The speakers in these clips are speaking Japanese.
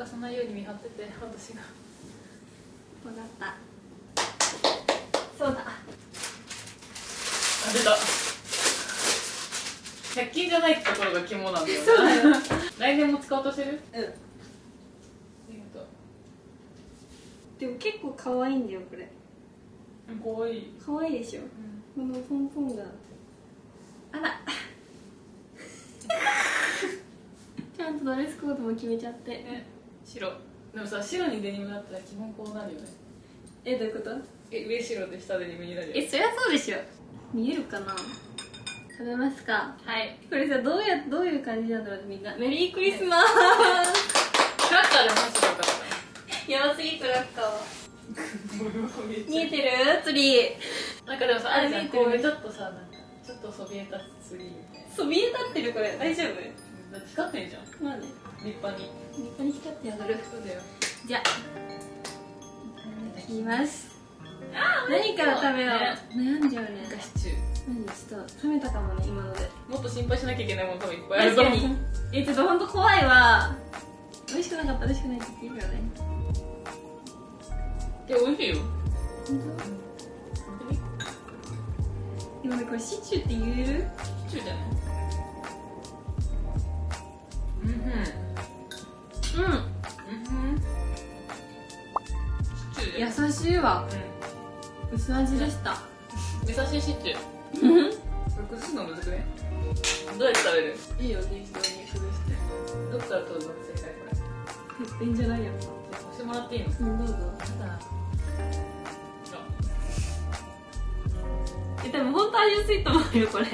かさないように見張ってて、私が。 分かった。そうだ。 あ、出た。100均じゃないところが肝なんだよね。 そうだよ。 来年も使おうとしてる？ うん。 ありがとう。 でも結構可愛いんだよこれ。 かわいい。 可愛いでしょ。このポンポンが。あら。ちゃんとドレスコードも決めちゃって。 白。でもさ、白にデニムだったら基本こうなるよね。 どういうこと？ 上白で下デニムになるよ。 そりゃそうでしょ。見えるかな。食べますか。 はい。 これさ、どういう感じなんだろう。みんなメリークリスマス。 クラッカーでも話してよかった。 やばすぎクラッカー。見えてるツリー。 なんかでもさ、あれじゃん、 見えてるこういうちょっとさ、なんかちょっとそびえたツリーみたいな。 そびえ立ってるこれ。大丈夫？ だって光ってんじゃん、 まあね。 立派に。 立派に光ってやがる。 そうだよ。 じゃあいきます。何から食べよう。悩んじゃうね。 ガシチュー。 何ちょっと冷めたかもね今ので。 もっと心配しなきゃいけないもの多分いっぱいあると思う。 確かに。ちょっと本当怖いわ。美味しくなかったら美味しくないって言うよね。 美味しいよ。 本当？でもねこれシチューって言える？ シチューじゃない？うんシチューで。 優しいわ。薄味でした。 優しいシチュー。これ崩すのむずくね？どうやって食べる？いいよ、適当に崩して。どっから取るの？正解これ。 てっぺんじゃないやん。 押してもらっていいの？ どうぞ。でも本当味薄いと思うよこれ。 そう？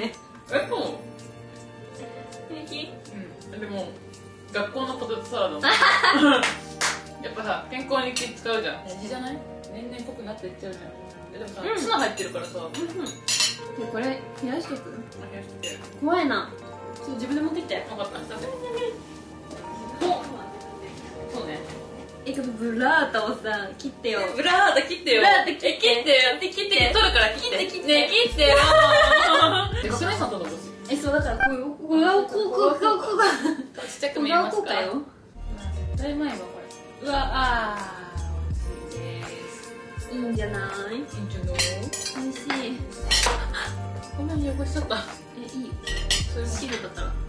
平気？ でも学校のポテトサラダやっぱさ、健康に気使うじゃん。味じゃない？年々濃くなっていっちゃうじゃん。でもさ、ツナ入ってるからさ。 これ冷やしとく？ 冷やして怖いな。自分で持ってきて。 分かった。そうね。 ブラータをさ切ってよ。 ブラータ切ってよ。 ブラータ切って切って取るから切ってね、切ってよ。スメさんと残し。 そうだからこうがちっちゃく見えますか？ よ。 絶対うまいわこれ。うわ美味しいです。 いいんじゃない？ いいんじゃない？ 美味しい。 こんなに汚しちゃった。 いい。汁だったら。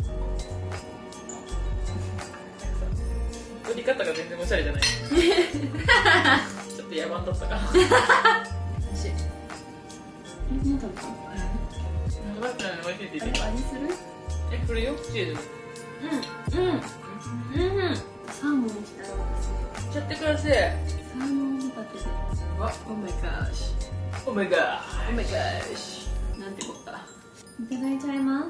取り方が全然おしゃれじゃない。ちょっと野蛮だったかな。美味しい。 何食べた？ バッチャーの美味しいって言ってた。 味する？ これよ、チーズ。 サーモンにしたらいっちゃってください。 サーモン仕立てで。 わ、 オーマイガーシ。 オメガオーマイガーシ。 なんてこった。 いただいちゃいます。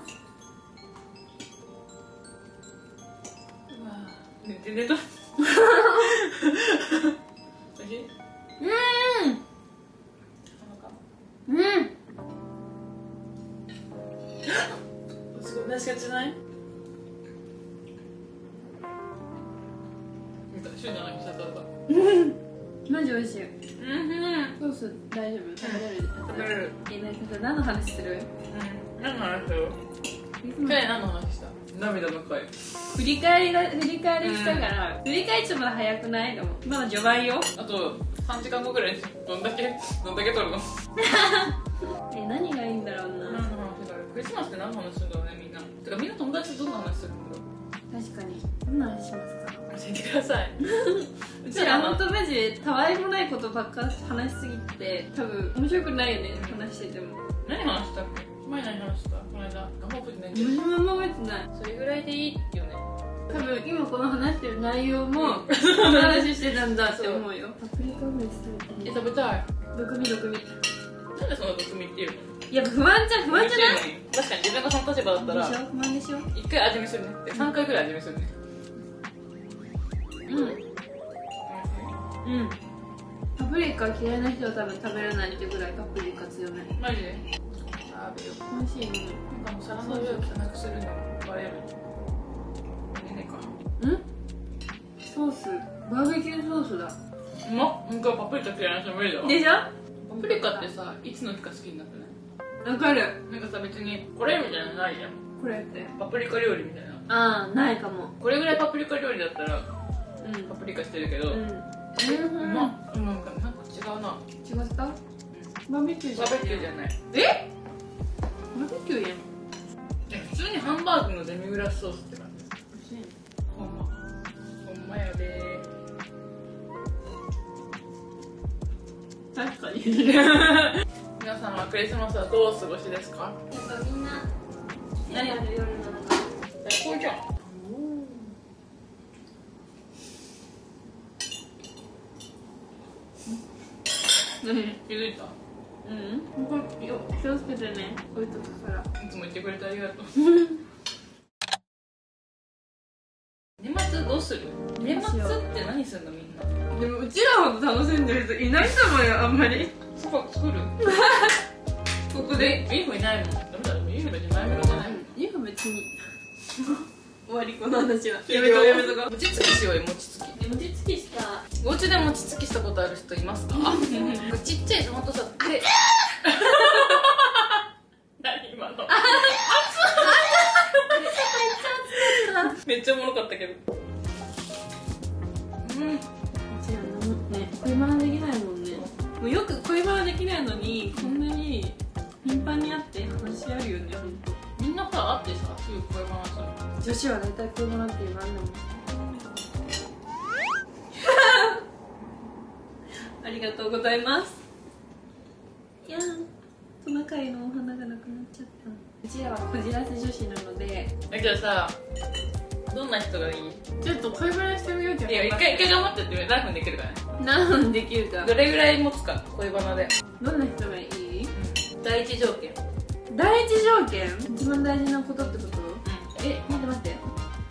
寝て寝た。おいしい？すごい梨がしない？シューじゃない、シャトルだ。 マジ美味しい。ソース大丈夫？食べれる？何の話する？ 何の話する？去年何の話した？涙の回。 振り返りしたから、振り返りちょっとまだ早くない？でもまだ序盤よ。 あと3時間後ぐらいにどんだけ撮るの？ 何がいいんだろうな。 何の話だろう。クリスマスって何の話するんだろうね、みんな。てかみんな友達とどんな話するんだろう。 確かに。どんな話しますか？ 教えてください。 うちら本当マジでたわいもないことばっか話しすぎて多分面白くないよね、話してても。 何話したっけ？前何話した？この間。あんま覚えてないけど。 私もあんま覚えてない。 それぐらいでいいよね。 多分今この話してる内容も話してたんだって思うよ。パプリカオムレツ食べて。 食べたい。 毒味。 なんでそんな毒味って言うの？ いや不安じゃない？ 確かに自分がその立場だったらでしょ？不安でしょ？ 一回味見するね。3回ぐらい味見するね。 パプリカ嫌いな人は多分食べれないってぐらいパプリカ強め。 マジで？あー、 美味しいね。 なんかもう皿の上を汚くするのバレる。 ソース、バーベキューソースだ。 なんかパプリカ嫌いな人無理だわ。 でしょ？ パプリカってさ、いつの日か好きになってない？ わかる。 なんかさ、別にこれみたいなのないじゃん。 これってパプリカ料理みたいな。 ないかも。 これぐらいパプリカ料理だったらパプリカしてるけど、うまっ。なんか違うな。 違った？バーベキューじゃない。 バーベキューじゃない。 バーベキューやん。 普通にハンバーグのデミグラスソースって感じ。ほんまやでー。 確かに。 皆さんはクリスマスはどうお過ごしですか？ やっぱみんな何やる夜なのか。 最高じゃん。気づいた？ 気をつけてね。こういうとこからいつも言ってくれてありがとう。年末どうする？年末って何するのみんな？ でもうちらほど楽しんでる人いないと思うよ、あんまり。 そば作る？ ここでビーフいないもん。ダメだよ、ビーフ別に前向きじゃないもん。 ビーフ別に終わり、この話はやめとこうやめとこう。 餅つきしようよ、餅つき。 餅つきした。 お家で餅つきしたことある人いますか？ちっちゃいトマトさ、あれ何今のめっちゃおもろかったけど。 恋バナできないもんね。もうよく恋バナできないのにこんなに頻繁に会って話し合うよね、ほんと。 みんなさ、会ってさ、すぐ恋バナする。 女子は大体恋バナって言わんだもん。ありがとうございます。いやー、トナカイのお花がなくなっちゃった。うちらはこじらせ女子なので。 だけどさ、どんな人がいい？ ちょっと恋バナしてみようじゃん。 いや、一回頑張ってってみる。何分できるかね。 何分できるか。 どれぐらい持つか、恋バナで。 どんな人がいい？ 第一条件。 第一条件？一番大事なことってこと？待って。待って、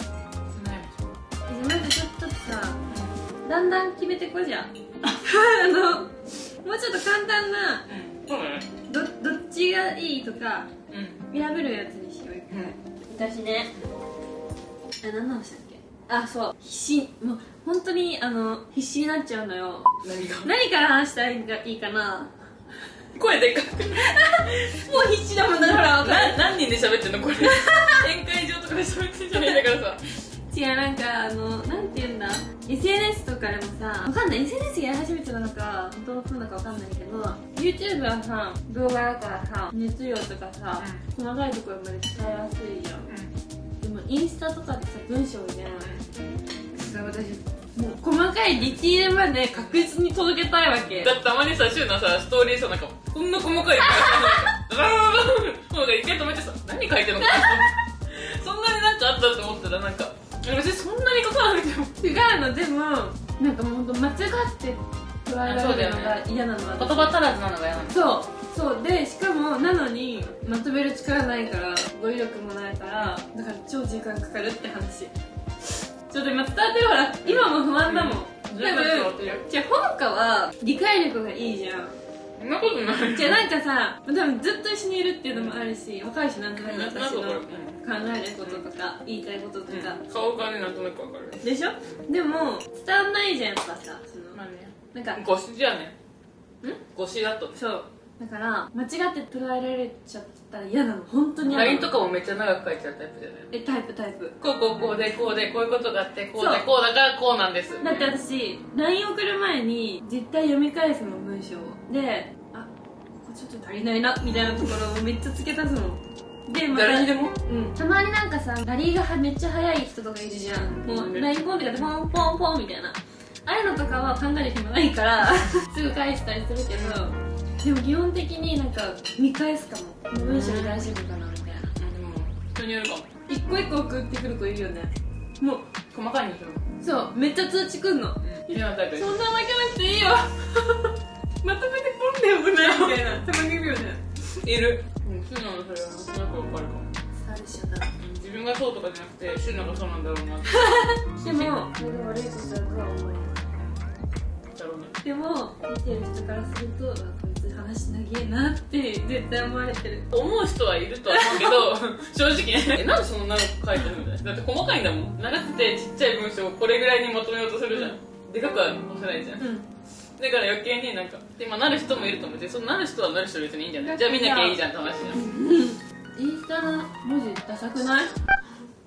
ちょっとさ、だんだん決めてこうじゃん。もうちょっと簡単な、 そうだね。 どっちがいいとか選べるやつにしようよ。私ね、何の話だっけ？そう、もう本当に必死になっちゃうのよ。何から話したらいいかな。 声でかく。 もう必死だもんだから。 何人で喋ってんのこれ？宴会場とかで喋ってんじゃないんだからさ。 違う、なんかなんて言うんだ、 SNS とかでもさ、わかんない、 SNS やり始めてたのか本当のことなのかわかんないけど、 YouTube はさ、動画だからさ、熱量とかさ、細かいところまで伝えやすいじゃん。でもインスタとかってさ、文章じゃん。私もう細かいディティールまで確実に届けたいわけだって。たまにさ、シュウのさ、ストーリーさ、なんかこんな細かいもう一回止めてさ、何書いてんのかそんなになんかあったと思ったら、なんか私そんなに書かなくても違うの。でもなんかもう間違って捉えられるのが嫌なの。 言葉足らずなのが嫌なの。 そうで、しかもなのにまとめる力ないから、語彙力もないから、だから超時間かかるって話。ちょっと今伝わってる。ほら、今も不安だもん。多分、じゃあほのかは理解力がいいじゃん。 そんなことない。 じゃあなんかさ、多分ずっと一緒にいるっていうのもあるし、若いし、なんとなく私の考えることとか言いたいこととか、 顔がね、なんとなくわかるでしょ。でも伝わんないじゃん、やっぱさ、 まあね、 なんか誤詞じゃね。誤詞だと。 そうだから間違って捉えられちゃったら嫌なの、本当に嫌なの。 LINE とかもめっちゃ長く書いちゃうタイプじゃない？ タイプこうでこういうことがあって、こうでこうだからこうなんです。 だって私 LINE 送る前に絶対読み返すの、文章で、ここちょっと足りないなみたいなところをめっちゃ付け足すので、また誰にでも？ たまになんかさ、ラリーがめっちゃ早い人とかいるじゃん。もう LINE ポンってかってポンポンポンみたいな、ああいうのとかは考える暇ないからすぐ返したりするけど、でも基本的になんか見返すかも。文章に大丈夫かなみたいな。 人によるかも。 一個一個送ってくる子いるよね。もう細かいんでしょ。 そう、めっちゃ通知くんの。 嫌なタイプです。 そんな負けなくていいよまとめてポンでよくないみたいなたまにいるよね。 いる。シュウナのそれはなんとなくわかるかも。 あるしだ。 自分がそうとかじゃなくて、シュウナがそうなんだろうなって。 でもそれが悪いことだとは思えない。 だろうね。 でも見てる人からすると、こいつ話長えなって絶対思われてる。 思う人はいるとは思うけど正直ね、なんでそんな長く書いてるんだよ。だって細かいんだもん。長くてちっちゃい文章をこれぐらいにまとめようとするじゃん。でかくは載せないじゃん。だから余計になんか、今なる人もいると思って、そのなる人はなる人別にいいんじゃない？じゃあ見なきゃいいじゃんって話じゃん。 インスタの文字ダサくない？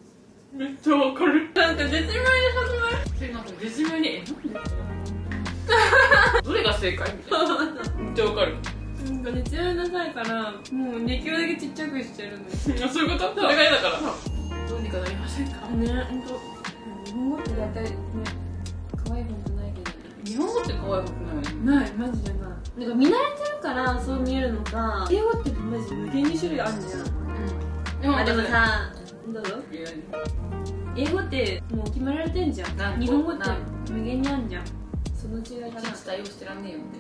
めっちゃわかる。 なんか絶妙になんか絶妙にどれが正解みたいな。めっちゃわかる。 なんか絶妙なさいからもうできるだけちっちゃくしてるんですよ。 そういうこと？それが嫌だから。どうにかなりませんかね、ほんと日本語って大体ね可愛い本じゃないけどね。 日本語って可愛いことないよね。 ない、マジでない。なんか見慣れてるからそう見えるのか、英語ってマジ無限に種類あるじゃん。でもさ、どうぞ。英語ってもう決められてんじゃん。日本語って無限にあるじゃん。その違いかな。 対応してらんねえよって。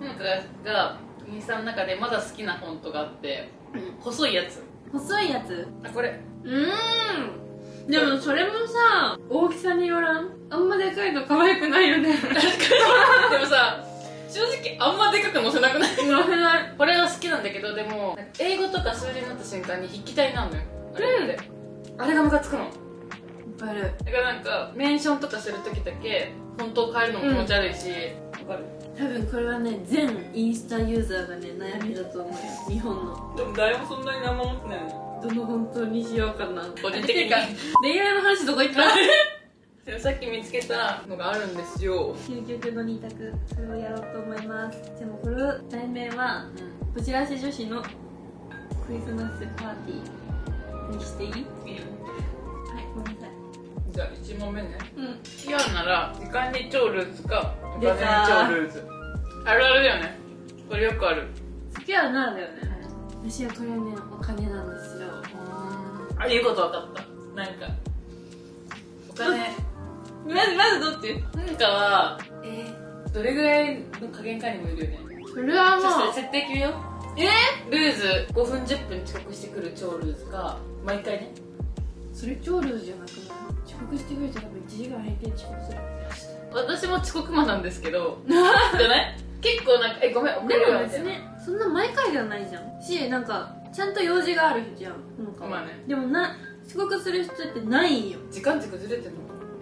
なんかがインスタの中でまだ好きなフォントがあって、細いやつ。 細いやつ。 あ、これ。 でもそれもさ、大きさによらん。あんまでかいと可愛くないよね。 確かに。でもさ、正直あんまでかく載せなくない？載せない。これは好きなんだけど、でも英語とか数字になった瞬間に筆記体なんだよ。あれがムカつくの。わかる。 だからなんかメンションとかするときだけフォントを変えるのも気持ち悪いし、わかる。 多分これはね、全インスタユーザーがね悩みだと思うよ、日本の。 でも誰もそんなに何も思ってないの。 どの本当にしようかな。 個人的に恋愛の話どこ行った？ さっき見つけたのがあるんですよ。 究極の2択、それをやろうと思います。でもこれ題名は、こちらせ女子のクリスマスパーティーにしていい？いいよ。はい、ごめんなさい。 じゃあ1問目ね。付き合うなら時間に超ルーズかお金に超ルーズ。あるあるだよね。これよくある。 付き合うならだよね。私はこれね、お金なんですよ。 あ、言うこと分かった。なんかお金まずどっち？ なんかはどれぐらいの加減かにもよるよね。 それはもう設定決めよう。ルーズ5分10分遅刻してくる超ルーズか毎回ね。 それ超ルーズじゃなくない？遅刻してくると多分1時間平均遅刻する。 私も遅刻魔なんですけどじゃない結構なんかごめん遅れるわみたいな。 そんな毎回ではないじゃんし、なんかちゃんと用事がある人じゃん。なんかまあね。 でも遅刻する人ってないんよ。 時間軸ずれてる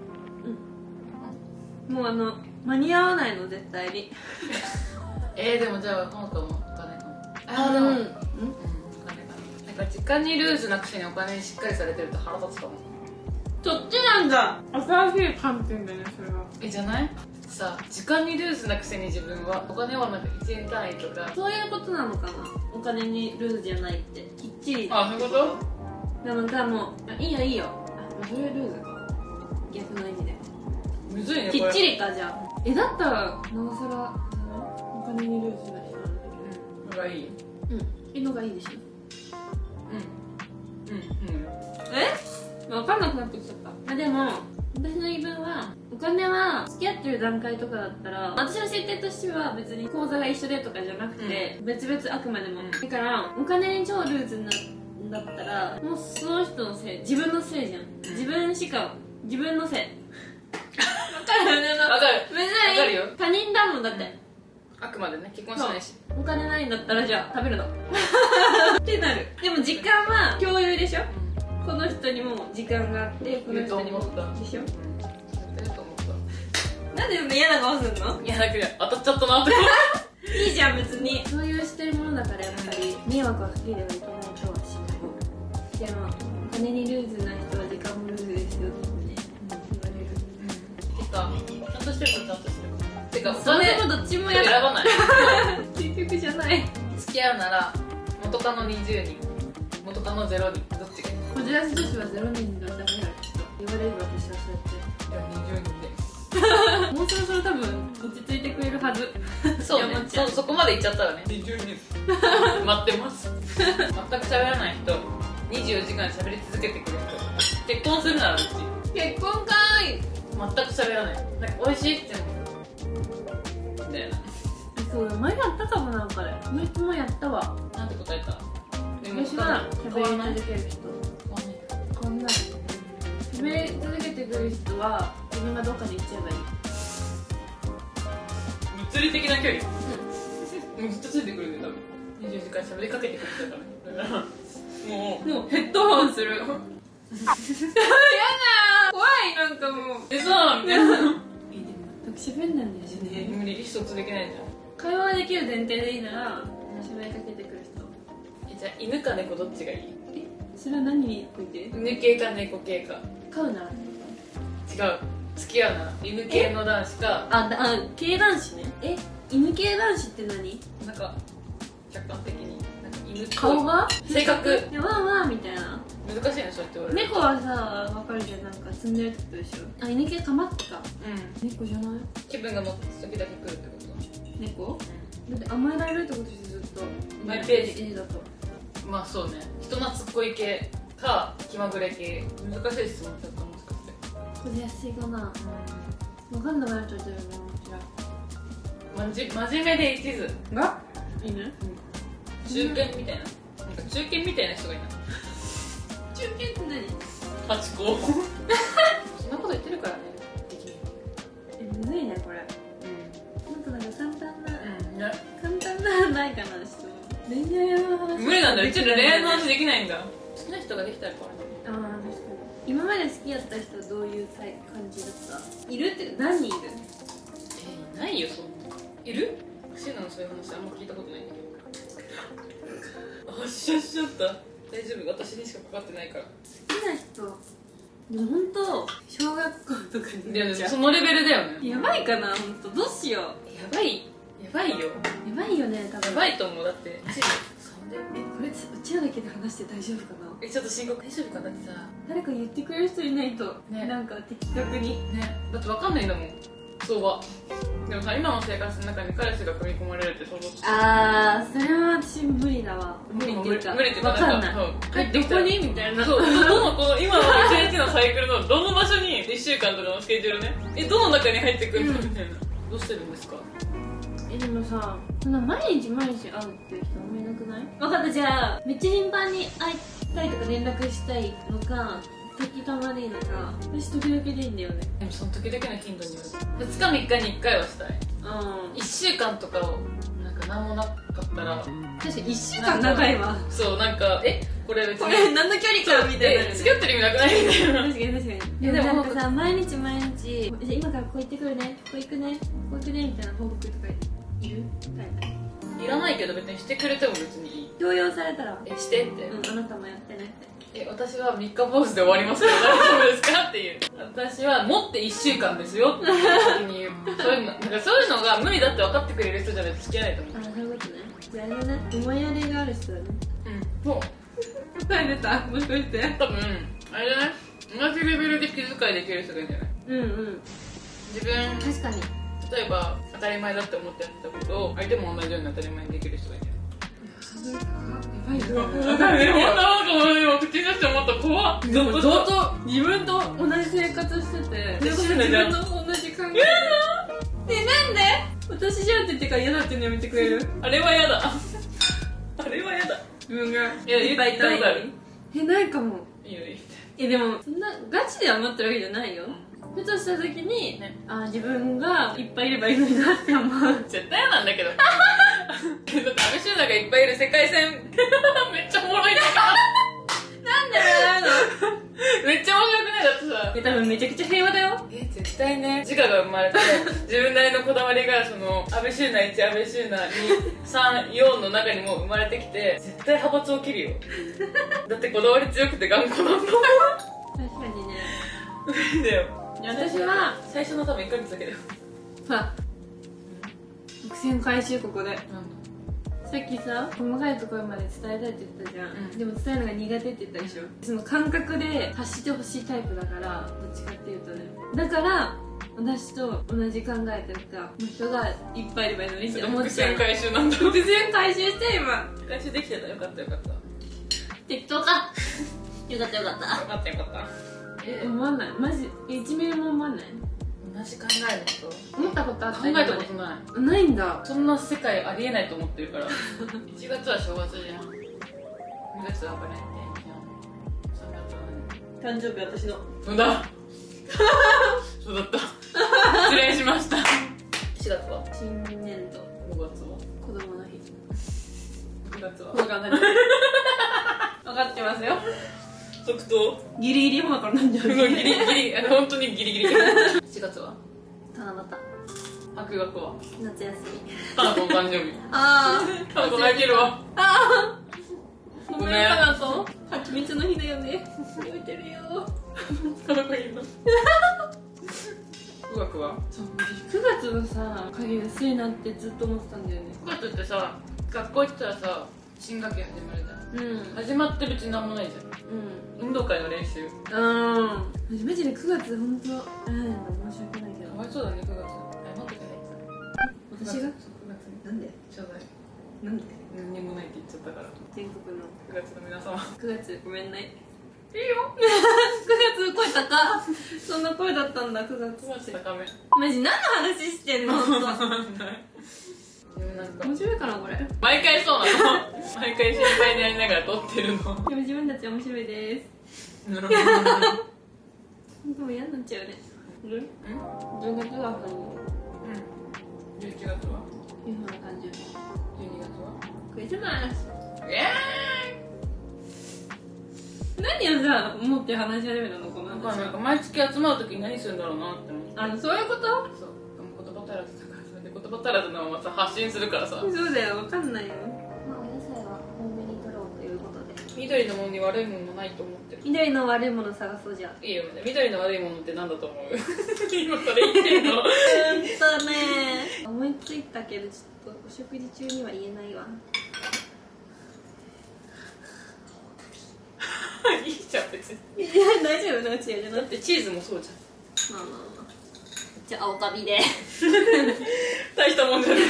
の？ もう間に合わないの絶対に。 でもじゃあほのかもお金かも。でもお金かな。なんか時間にルーズなくせにお金にしっかりされてると腹立つかも。 そっちなんだ。新しい観点だね、それは。 じゃないさ、時間にルーズなくせに自分はお金はなんか1円単位とかそういうことなのかな。お金にルーズじゃないってきっちり。 そういうことでもさ、もういいよいいよ。それルーズか、逆の意味でむずいね。 きっちりか。じゃあだったらなおさらお金にルーズな人なんだけどのがいい。 のがいいでしょ。分かんなくなってきちゃった。でも私の言い分は、お金は付き合ってる段階とかだったら、私の設定としては別に口座が一緒でとかじゃなくて、別々あくまでも、だからお金に超ルーズになだったらもうその人のせい、自分のせいじゃん。自分のせい分かるよね。 分かる。 別分かるよ。 に他人だもんだって、 あくまでね、結婚してないし。 お金ないんだったらじゃあ食べるのってなる。でも時間は共有でしょ。この人にも時間があってこの人にもでしょ。なんでそんな嫌な顔すんの？ いやだけど当たっちゃったなっていいじゃん別に。そういうしてるものだからやっぱり迷惑はかけてはいけないとはしない。でもお金にルーズな人は時間もルーズですよってね言われる。 てかちゃんとしてるかちゃんとしてるか。てかおそれ金もどっちもやだ。 選ばない結局じゃない。 付き合うなら元カノ20人元カノ0人どっちがいい？ こじらせ女子は0人のダメな人言われる。私はそうやって。 いや20人でもうそろそろ多分落ち着いてくれるはず。 そうね。そこまで行っちゃったらね。20人待ってます。全く喋らない人、24時間喋り続けてくる人、結婚するならうち。 結婚かーい。 全く喋らない。なんか美味しいってみたいな。 そうだ、前やったかも。なんかでこの人もやったわ。 なんて答えた？ 私は喋り続ける人。こんな喋り続けてくる人は自分がどっかで行っちゃえばいい。 物理的な距離。もうずっとついてくるんだよ多分。24時間喋りかけてくるからね。だからもうヘッドホンする。やだー、怖い。なんかもうさみたいな。 喋んないんだよね。 無理、意思疎通できないじゃん。 会話できる前提でいいなら喋りかけてくる人。 じゃあ犬か猫どっちがいい？ それは何について？ 犬系か猫系か。 飼うなら違う、付き合うなら犬系の男子か。 系男子ね。犬系男子って何？ なんか客観的になんか犬っぽい顔が性格ワンワンみたいな。 難しいね、そうやって言われる。 猫はさ、わかるじゃん、なんか積んでるってことでしょ。犬系かまってた。猫じゃない？ 気分が乗った時だけ来るってこと。 猫？だって甘えられるってことでしょ、ずっと。 マイページ絵だと。 まあそうね、人懐っこい系か気まぐれ系。難しい質問だった、もしかして。 これ安いかな。わかんなくなっちゃってるね、もち真面目で一途が犬？ 中堅みたいな、なんか中堅みたいな人がいた。 中堅ってハチ公そんなこと言ってるからね、 何？むずいね、これ。もっとなんか簡単な、 ね、 簡単なないかな、質問。恋愛の話無理なんだよ、うちら恋愛の話できないんだ。好きな人ができたらこれ。 確かに。今まで好きやった人はどういう感じだった？いるって何人いる？ いないよ、そんな。いる？シーナのそういう話あんま聞いたことないんだけど。あっしゃっしゃった。大丈夫、私にしかかかってないから。 好きな人、でも本当小学校とかにいや、そのレベルだよね。 やばいかな、本当どうしよう。 やばいよ。 やばいよね、多分。 やばいと思う。だってこれうちらだけで話して大丈夫かな。 ちょっと深刻。大丈夫か？だってさ、 誰か言ってくれる人いないと、 ね、 なんか的確にね、だって分かんないんだもん、相場。でもさ、今の生活の中に彼氏が組み込まれるって想像して。 それは私無理だわ。無理っていうか、 無理っていうか、 分かんない。 帰ってきたらどこにみたいな。 そう、この今の一日のサイクルのどの場所に1週間とかのスケジュールね、どの中に入ってくるのみたいな。どうしてるんですか？ でもさ、そんな毎日会うっていう人あんまいなくない？分かった、じゃあめっちゃ頻繁に会いたいとか連絡したいのか、時たまでいいのか。私時々でいいんだよね。 でもその時々の頻度による。2日3日に1回はしたい。1週間とかをなんか何もなかったら、 確かに1週間長いわ。 そう、なんかこれ別にこれ何の距離かみたいな。 付き合ってる意味なくないみたいな。 確かに。でもなんかさ、毎日じゃあ今からここ行ってくるね、ここ行くね、ここ行くねみたいな報告とかいる？ いらないけど別にしてくれても別にいい。 強要されたらしてって、 あなたもやってねって。 私は3日坊主で終わりますけど大丈夫ですかっていう。私は持って1週間ですよって先に言う。そういうのが無理だって分かってくれる人じゃないと付き合えないと思う。 そういうことね。じゃああれだね、思いやりがある人だね。 もう答え出た？もしかして。 多分あれじゃない、同じレベルで気遣いできる人がいるんじゃない？自分確かに。 例えば当たり前だって思ってやってたことを相手も同じように当たり前にできる人がいる。 やばいよ。 本当今口に出して思った。怖っ。 でもずっと自分と同じ生活してて、自分と同じ考え。なんで？私じゃんって言ってから嫌だって言うのやめてくれる？ あれは嫌だ。あれは嫌だ。 自分がいっぱい言ったことある？ ないかも。 いいよいい。 でもそんなガチで思ってるわけじゃないよ。ふとした時に、自分がいっぱいいればいいのになって思う。 絶対嫌なんだけど。だって安倍シュナがいっぱいいる世界線めっちゃおもろいんだけど。 なんで笑うの？ めっちゃ面白くない？だってさ、多分めちゃくちゃ平和だよ。 絶対ね、自我が生まれて自分なりのこだわりがその安倍シュナ1、安倍シュナ2、3、4の中にも生まれてきて、絶対派閥を切るよ。だってこだわり強くて頑固なんだもん。 確かにね。 無理だよ。 私は最初の多分1ヶ月だけだよ。 伏線回収ここで。さっきさ、細かいところまで伝えたいって言ったじゃん。でも伝えるのが苦手って言ったでしょ。その感覚で発してほしいタイプだから、どっちかっていうとね。だから私と同じ考えというかの人がいっぱいいればいいのにって思っちゃう。 伏線回収なんだ。 伏線回収して今回収できてた。よかったよかった。 適当か。よかったよかった。 よかったよかった。 思わない。マジ1ミリも思わない。 同じ考えること？ 思ったことあった？ 考えたことない。 ないんだ。 そんな世界ありえないと思ってるから。1月は正月じゃん。2月はバレンタインじゃん。3月は誕生日私の。 そうだ。そうだった。失礼しました。4月は新年度。 5月は子供の日。 6月は分かんない。分かってますよ。 即答。 ギリギリ今からなんじゃない？ ギリギリ、本当にギリギリ。7月は七夕。 9月は夏休み。 タナコの誕生日。 あタナコ泣いてるわ。 ごめん、タナコ。8 秘密の日だよね。言うてるよ。 かっこいいの。9月は 9月のさ影薄いなってずっと思ってたんだよね。 9月ってさ、学校行ったらさ、新学期始まるじゃん。 うん。 始まってるうちなんもないじゃん。運動会の練習。 マジで9月本当あれなんだ、申し訳ないけど。 かわいそうだね、9月。謝ってください。 私が 9月になんで謝罪。 なんで何にもないって言っちゃったから。 全国の 9月の皆様。 9月ごめんない。 いいよ。 9月声高そんな声だったんだ9月 9月高め。 マジ何の話してんの本でもなんか面白いかなこれ。 毎回そうなの。毎回心配になりながら撮ってるの。 でも自分たち面白いです。 なるほど。 でも嫌になっちゃうね。10月はさ 11月はユーフの誕生日。 12月はクリスマス。何をさ思って話し始めたのこの話。 なんか毎月集まるときに何するんだろうなって思って。 そういうこと。 そう言葉足らずだから、それで言葉足らずのままさ発信するからさ。 そうだよ、わかんないよ。まあお野菜は多めに取ろうということで。 緑のものに悪いものないと思ってる。 緑の悪いもの探そうじゃん。 いいよね。緑の悪いものって何だと思う？今それ言ってんの？ 思いついたけどちょっとお食事中には言えないわ。 いいじゃん別に。 いや大丈夫なうちやじゃなくて。 だってチーズもそうじゃん。 まあまあまあ。じゃあ青旅で。 大したもんじゃない。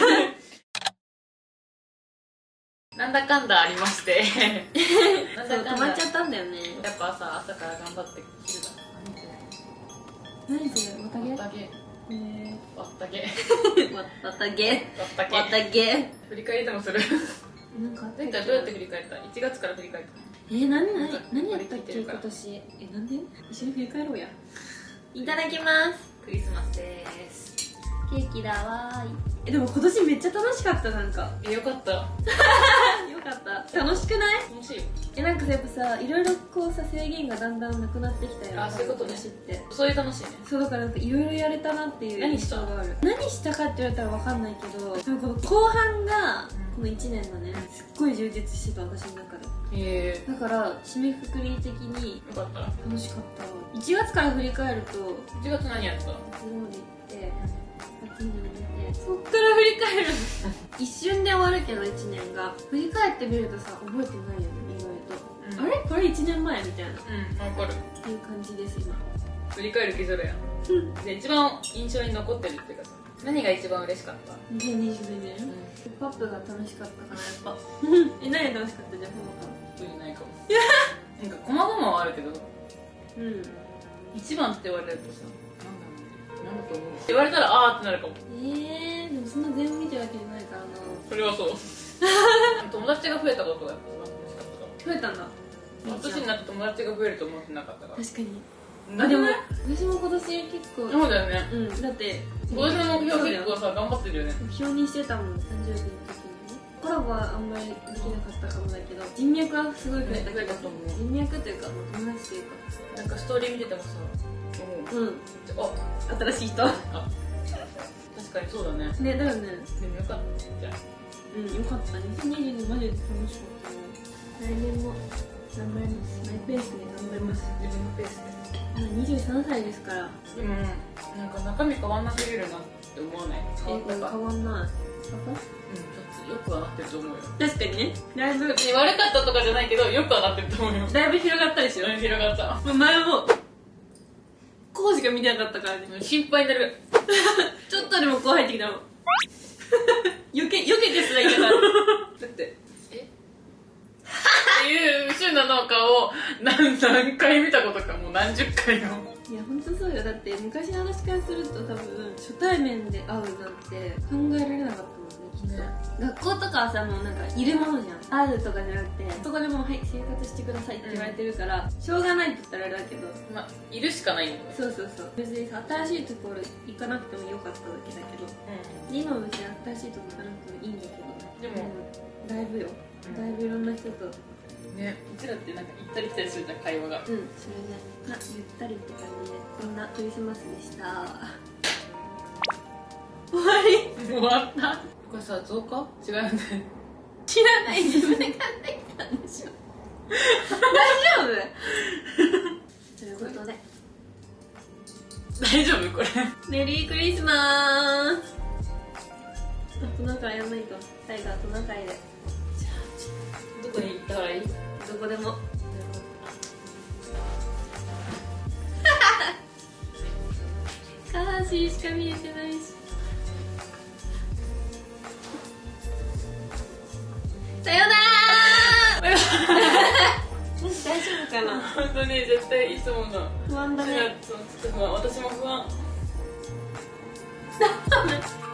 なんだかんだありまして。なんだかんだ止まっちゃったんだよね。 やっぱ朝から頑張って昼だ。 何それ？わたげ？ わったげ。わったげ。 わたげ。 わったげ。 わたげ。 振り返りでもする。 なんか前回どうやって振り返った？ 1 月から振り返った。 何やったっけ今年。なんで？一緒に振り返ろうや。いただきます。 クリスマスでーす。 ケーキだわーい。でも今年めっちゃ楽しかった。なんかよかった。 よかった。楽しくない？ 楽しい。 なんかやっぱさ、いろいろこうさ制限がだんだんなくなってきたよ。 そういうことね。 今年ってそういう楽しいね。 そうだからなんかいろいろやれたなっていう印象がある。何したかって言われたらわかんないけど、でもこの後半がこの1年がねすっごい充実してた私の中で。だから締めくくり的によかった。 楽しかったわ。1月から振り返ると 1月何やった？ 初詣行って初詣見て、そっから振り返る一瞬で終わるけど1年が振り返ってみるとさ覚えてないよね意外と、あれこれ1年前みたいな分かるっていう感じです今。 振り返る気づるやん。で一番印象に残ってるっていうかさ、何が一番嬉しかった？ 2022年ヒップアップが楽しかったかなやっぱ何が楽しかったじゃんほのか。 特にないかも。なんか細々はあるけど、一番って言われるとさ、なんだと思うって言われたらあーってなるかも。 でもそんな全部見てるわけじゃないからな。 それはそう。友達が増えたことが一番嬉しかったかも。 増えたんだ。 年になって友達が増えると思ってなかったから。 確かに。 でも私も今年結構そうだよね。 だって今年の目標結構さ頑張ってるよね。 目標にしてたもん誕生日の時にね。コラボはあんまりできなかったかもだけど人脈はすごい増えたけど、人脈というか友達というかなんかストーリー見ててもさ、 新しい人。 確かにそうだね。 ねだよね。 でもよかったじゃん。 よかった。2022マジで楽しかったね。来年も頑張ります。マイペースで頑張ります。 自分のペースで。 23歳ですから。 でもなんか中身変わんなすぎるなって思わない？ 変わんない。 よくはなってると思うよ。 確かにね。だいぶ別に悪かったとかじゃないけどよくはなってると思うよ。 だいぶ広がったでしょ。 広がった。 前もこうしか見てなかったからね。 心配になる。 ちょっとでもこう入ってきたの。避けてすらいいから。だってっていうシュナの顔を何回見たことか、もう何十回も。 いや本当そうよ。だって昔の話からすると多分初対面で会うなんて考えられなかったもんね。学校とかはさもうなんかいるものじゃん。会うとかじゃなくてそこでもうはい生活してくださいって言われてるから、しょうがないって言ったらあれだけど、 まあいるしかないんだよね。 そう別にさ新しいところ行かなくてもよかっただけだけど、今も別に新しいところ行かなくてもいいんだけど、でもだいぶよ、だいぶいろんな人とね、うちらってなんか行ったり来たりするじゃん、会話が。 それねゆったりって感じでこんなクリスマスでした。終わり。 終わった。これさ、増加？違うよね。 知らない。自分で考えてたんでしょ。 夫ということで大丈夫これ。 メリークリスマス。トナカイやんないと。タイガートナカイで。 どこに行ったらいい？ どこでも。カーシーしか見えてないし。さよならー。大丈夫かな。 本当に絶対いつもの不安だね。 私も不安。